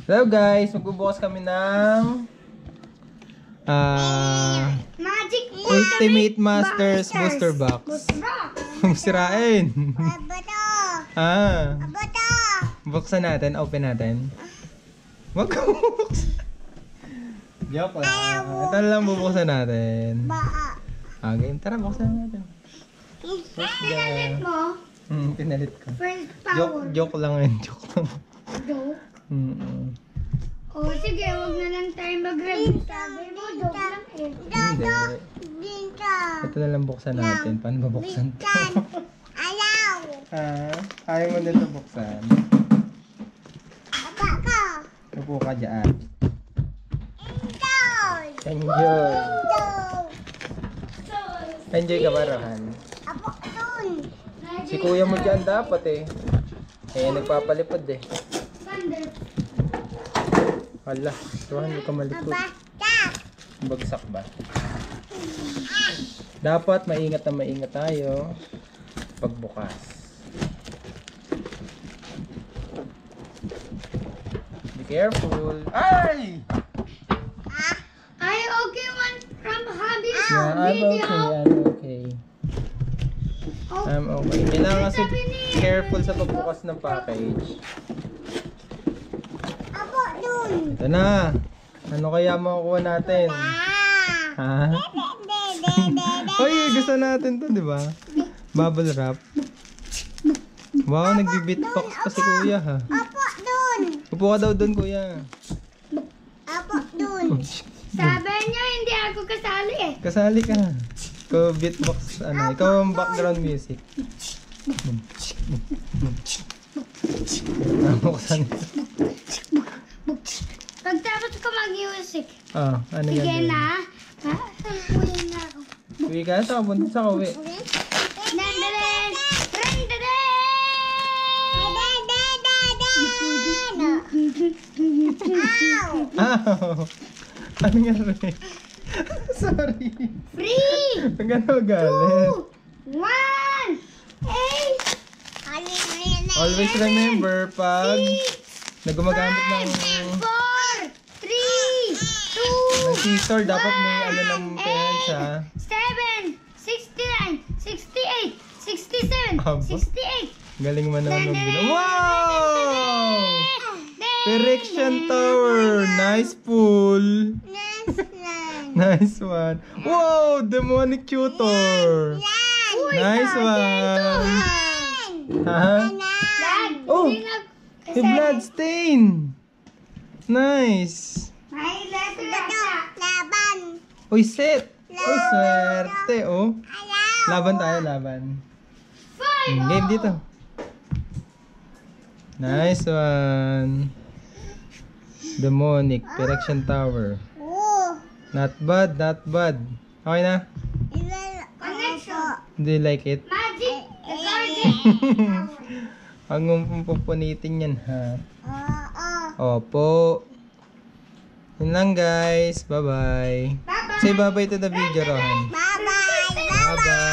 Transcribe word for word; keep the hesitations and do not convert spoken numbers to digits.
Hello guys, magbubukas kami ng uh, Magic Ultimate Masters Booster Box. Sirain. Ah. Buksan natin, open natin. Wag ko buksan. Joke lang. Ito lang bubuksan natin. Ah, game. Tara, buksan natin. Pinalit mo? Hmm, pinalit ko. First power. Joke, joke lang yun. Joke lang. Joke? Mm-mm. O sige, huwag na lang tayo mag-review. Sabi mo, joke lang eh. Hindi. Ito na lang buksan natin. Paano ba buksan ito? Ayaw! Ah, ayaw mo nito buksan. Apa ka? Upo ka dyan. Enjoy! Enjoy! Enjoy ka ba, Rohan? Apo dun! Si kuya mo dyan dapat eh. Eh, nagpapalipad eh. Thunder! Hala, Rohan, hindi ka malipad. Basta! Bagsak ba? Dapat maingat na maingat tayo pagbukas. Be careful. Ay! Are you okay one from Hobby's Yeah, I'm video? okay. I'm okay. Oh, I'm okay. Kailangan kasi careful sa pagbukas ng package. Apo dun! Ito na. Ano kaya makukuha natin? Ha? Oy, gusto natin to, di ba? Bubble wrap. Wow, nagbi-beatbox pa si kuya, ha? Apo dun! Upo ka daw dun, kuya. Apo dun! Sabi niya, hindi ako kasali eh. Kasali ka. Ikaw beatbox, ano, ikaw ang background music. Nabuksan ito. Pagtapos ko mag-music. Ah, ano yan? Sige doon? na. Ha? Uwi na ako. Uwi ka, sa kabunod sa kawi. Nandalen! Randalen! Ow! Ano nangyari? Sorry. Free! Ang gano'n galit. Two! One! Eight! Always remember pag naggumagamit ng Four! Three! Two! ng scissor, dapat may ano ng parents, ha? Seven! Sixty-nine! Sixty-eight! Sixty-seven! Aba. Sixty-eight! Galing man naman ng ginawa. Wow! Erection tower. Nice pool. Nice one. Wow! Demonic tutor. Nice one. Ha? Dad! Oh! hindi nag- May blood stain. Nice. May letter na. Laban! Uy, set. Uy, swerte, oh. Laban tayo, laban. Five! Hmm, game dito. Nice one. Demonic. Erection tower. Oh! Not bad, not bad. Okay na? Connection! Do you like it? Magic! Recording! Ang pupunitin yan, ha? Oo. Opo. Yun lang, guys. Bye-bye. Bye-bye! Say bye-bye to the video, Rohan. Bye-bye! Bye-bye.